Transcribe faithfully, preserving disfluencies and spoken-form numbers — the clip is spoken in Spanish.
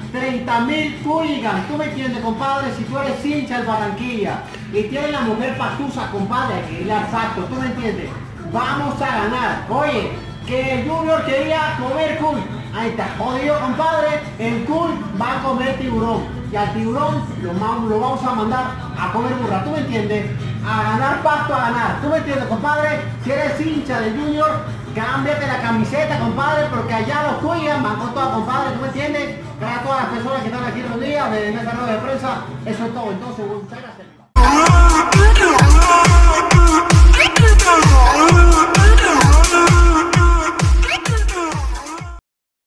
treinta mil hooligans, ¿tú me entiendes, compadre? Si tú eres hincha del Barranquilla y tienes la mujer patusa, compadre, hay que ir al pacto, ¿tú me entiendes? Vamos a ganar. Oye, que el Junior quería comer cool. Ahí está, jodido, compadre. El cool va a comer tiburón. Y al tiburón lo, lo vamos a mandar a comer burra, ¿tú me entiendes? A ganar pasto, a ganar. ¿Tú me entiendes, compadre? Si eres hincha del Junior, cámbiate la camiseta, compadre, porque allá los cuidan, van con todo, compadre, ¿tú me entiendes? Gracias a todas las personas que están aquí reunidas de esta rueda de prensa. Eso es todo. Entonces, muchas gracias.